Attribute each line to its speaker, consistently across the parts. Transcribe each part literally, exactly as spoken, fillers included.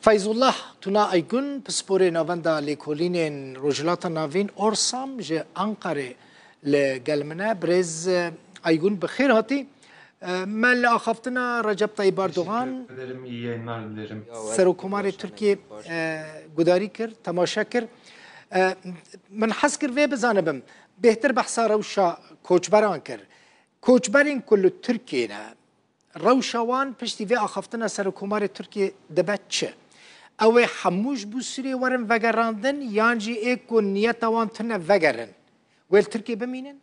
Speaker 1: فیض الله تونا ایگون پسپوری نواندا لیکولینین روجلاتا ناوین اورسام جه انقره لگلمنه برز ایگون بخیر هاتی من آخفتنا رجب طیب اردوغان سروکمار ترکیه گداری کرد تماشا کرد من حس کرد وی بزانبم بهتر بحثا روشا کوچبران کرد کوچبرین کل ترکیه نه روشوان پشتی وی آخفتنا سروکمار ترکیه دبت چه او حموش بو سوری ورن وگراندن یانجی ایکو نیتا وان تنه وگرن ویل ترکیه بمینن؟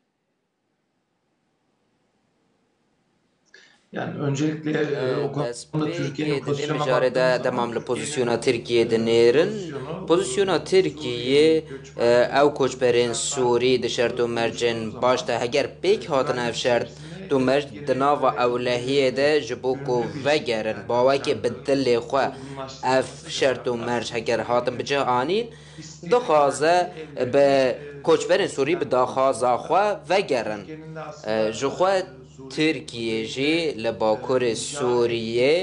Speaker 2: Yani öncelikle o konuda Türkiye'nin pozisyona
Speaker 3: baktığımız zaman pozisyona Türkiye'de nerin? Pozisyona Türkiye ev koçberin Suri dışarıda mercen başta heger pek hatına efşert تو مرج دناوا اولهیه ده جبوکو وگرن باوی که بدلی خواه اف شرط و مرج هگر هاتم بجه آنین دخوازه به کوچبرین سوری به داخوازه خواه وگرن جخواه ترکیه جی لباکور سوریه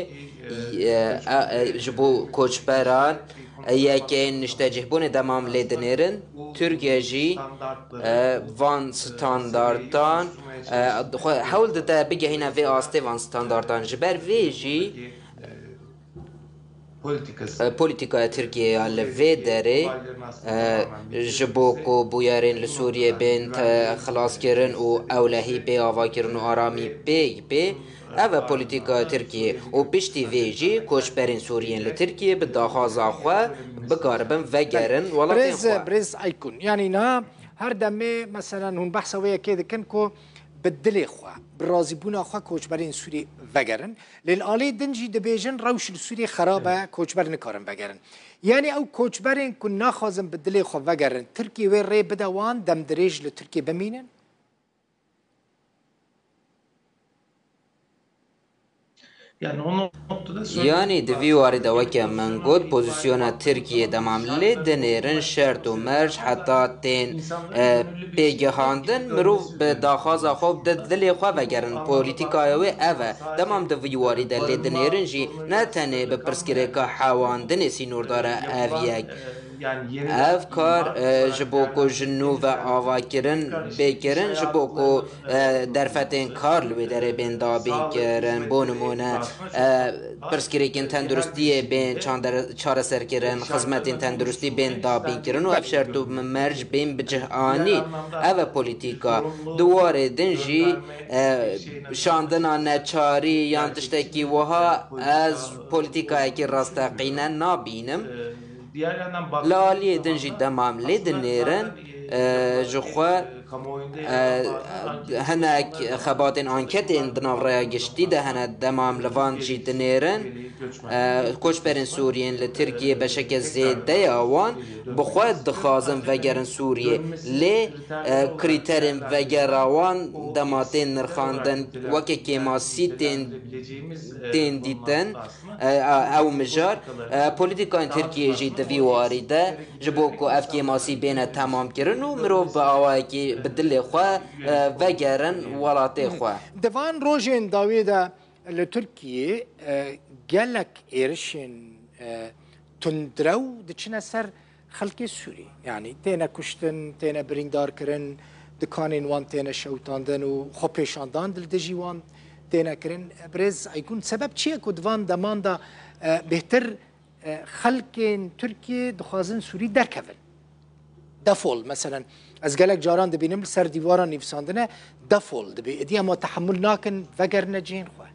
Speaker 3: جبو کوچبران یکی نشته بونه دمام لیدنیرن ترکیه جی وان ستانداردان حاول ده بگه هینا وی آسته وان ستانداردان جبر وی جی politika Türkiye ale ve dere jiboko buyarın Suriye ben xalas kirin u evlahi be ava kirin u arami be be ava politika Türkiye o pişti veji koçberin Suriyen le Türkiye bi dahaza xwe bigaribin vegerin
Speaker 1: walatin xwe brez aykun yani na her deme mesela hun bahsa ve kede ken ko بدلی خوا برازی بونا خوا کوچبرین سوری وگرن لیل آلی دنجی دبیجن روش سوری خرابه کوچبر نکارن وگرن یعنی او کوچبرین کن نخوازم بدلی خوا وگرن ترکی و ری بدوان دم دریج لترکی بمینن
Speaker 2: Yani o noktada
Speaker 3: yani devi varida vaka من گفت pozisyona Türkiye damamlı denerin şert و مرج hatta ten پیگهاندن مروف به داخازا خوب دلی خواه وگرن پولیتیکای و اوه دمام devi varida لدنیرن جی نه تنه به پرسکریکا حواندن سینور داره اویک اف کار جبوکو جنو و آوا کرن بیکرن جبوکو درفتین کار لوی داره بین دابین کرن بونمونه پرسکریکین تندرستی بین چاره سر کرن خدمتین تندرستی بین دابین کرن و افشار تو مرج بین بجه آنی او پولیتیکا دواره دنجی شاندنا نچاری یان تشتکی وها از پولیتیکایی که راستقینه نابینم لالی دنجی دمام لیدنیرن جخوا هناك خباتين انكتين دنافرا گشتي ده هنا دمام لوان جي دنيرن كوشبرين سوريين لتركيا بشكل زيادة يوان بخواد دخازن وگرن سوريا لي كريترين وگراوان دماتين نرخاندن وكي كيماسي تين تين ديتن او مجار بوليتيكان تركيا جي دفي وارده جبوكو اف كيماسي بينا تمام كرن و مروف باواكي بدلی خواه وگرن ولاتی خواه
Speaker 1: دوان روژین داویده لترکیه گلک ایرشن تندرو دچنه سر خلق سوری یعنی تینا کشتن تینا بریندار کرن دکانین وان تینا شوتاندن و خوپیشاندان دل دجی وان تینا کرن برز ایگون سبب چیه که دوان دمان دا بهتر خلق ترکیه دخوازن سوری درکون دفول مثلا از گلک جاران دبینم سر دیواران نفساندنه دفول دبی ادی اما تحمل ناکن وگر نجین خواه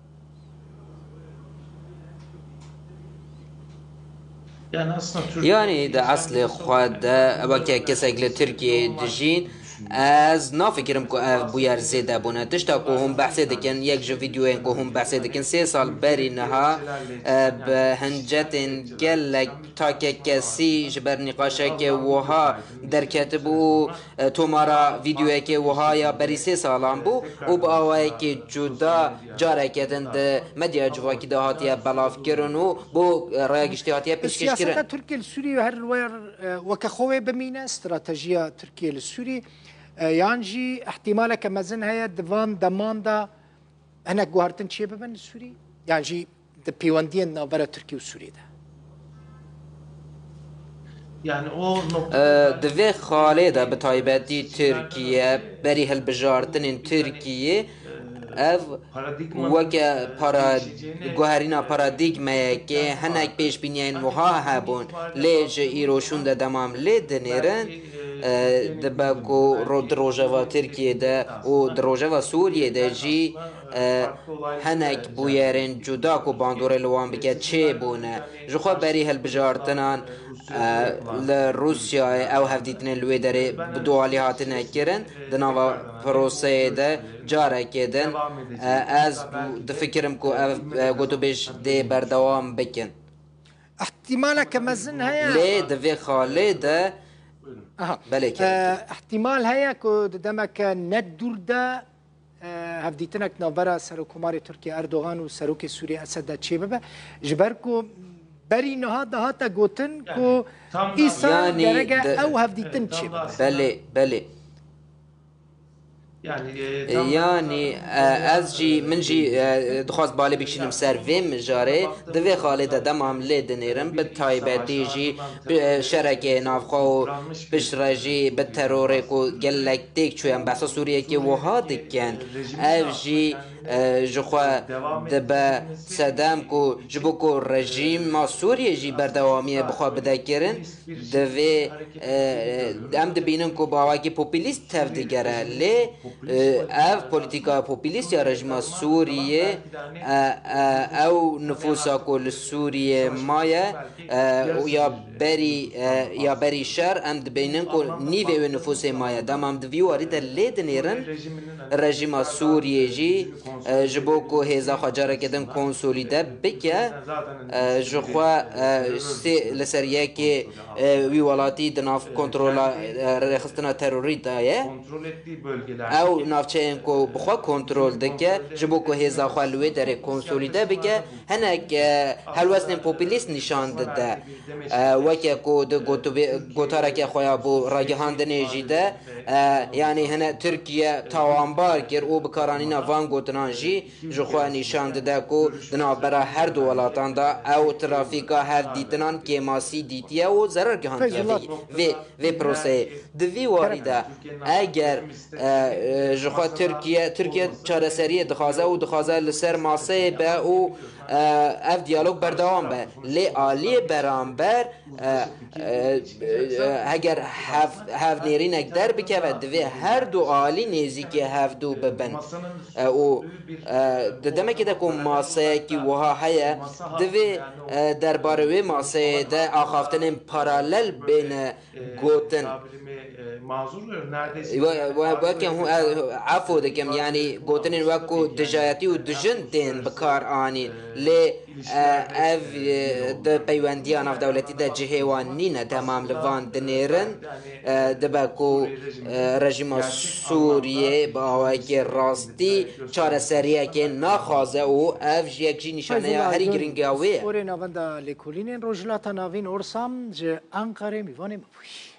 Speaker 3: yani de asli خواه ده وکه کسک لترکیه دجین از نافکرم که بویر زیده بونه تشتا که هم بحثه دکن یک جو ویدیوین که هم بحثه دکن سه سال بری نها به هنجتین گلک تا که کسی جبر نقاشه که وها در کتبو تومارا ویدیوی که وها یا بری سه سالان بو و با آوائی که جدا جاره کتن ده مدیا جواکی ده هاتیه بلاف کرن و بو رای گشتی هاتیه پیشکش کرن
Speaker 1: سیاست ترکیه لسوری و هر وکخوه بمینه استراتژیا ترکیه لسوری یانجی احتمالا که مزن هیا دوام دمان دا هنک گوهرتن چیه ببن سوری یانجی د پیوندین ناوبره ترکیه و سوری ده
Speaker 2: yani o
Speaker 3: دوی خالده به تایبەتی ترکیە بەری هەلبژاردنên Tirkiyê ev weke guherîna paradigmayekê hinek pêşbîniyên wiha hebûn lê ji îroşûn de demam lê dinêrin dibe ku di rojeva Tirkiyê de û di rojeva Sûriyê de jî hinek bûyerên cuda ku bandorê li wan bike çêbûne ji xwe berî hilbijartinan li Rûsyayê ew hevdîtinên li wê derê bi dualî hatine kirin di nava proseyê de carekê din ez difikirim ku ev gotûbêj dê berdewam bikin
Speaker 1: احتمالك مزن هيا
Speaker 3: lê divê xalê de
Speaker 1: اها
Speaker 3: بله
Speaker 1: آه احتمال هيا كو دمك ندور دا آه هفديتنك نوبرا سروكماري تركيا اردوغان وسروك سوريا اسد تشي بابا جبركو بري نها دهاتا غوتن كو ايسا
Speaker 3: يعني
Speaker 1: درجه او هفديتن تشي
Speaker 3: بله بله yani ez jî min jî dixwaz balê bikişînim ser vê mijarê di vê xalê de demam lê dinêrim bi taybetî jî şerekê navxwe û piştre jî bi terorê ku gelek têk çûyen behsa Sûriyekê wiha dikin ev jî ji xwe dibe sedem ku ji bo ku rejîma Sûriyê jî berdewamiye bi xwe bide kirin divê em dibînin ku bawakî popülîst tev digere lê ev politika popülîst ya rejima Sûriyê ew nüfusa ku li Sûriyê maye ya berî ya berî şer em dibînin ku nîvê wê nüfusê maye demam di vî warî de lê dinêrin rejima Sûriyê jî ji bo ku hêza xwe carekê din konsolîde bike ji xwe li ser yekê wî welatî di nav kontrola rêxistina terorî da ye ew navçeyên ku bi xwe kontrol dike ji bo ku hêza xwe li wê derê konsolîde bike hinek helwestên popülîst nîşan dide weke ku di gotarekê xwe ya bû ragihandinê jî de yanî hine Tirkiye tawanbar kir û bikaranîna van gotinan jî ji xwe nîşan dide ku di navbera her du welatan da ew trafîka hevdîtinan kêmasî dîtiye û zerer gihandiye vê vê proseyê di vî warî de eger ji xwe Tirkiye Tirkiye çareseriyê dixwaze û dixwaze li ser maseyê be û ev diyalog berdewam be lê aliyê beramber heger hevnêrînek derbikeve divê her du alî nêzîkî hevdû bibin û di demekê de ku maseyekî wiha heye divê derbarê wê maseyê de axaftinên paralel bêne gotin weke hûn efo dikim yanî gotinên wekû dijayetî û dijin tên bikar anîn lê ev di peywendiya navdewletî de cihê wan nîne temam li van dinêrin dibe ku rejima Sûriyê bi awayekî rastî çareseriyekê naxwaze û ev ji yek jî nîşaneya herî giringiya wê ye.
Speaker 1: Orê navenda lêkolînên Rojhilata Navîn Orsam ji Ankarê Mîvanê me bûye.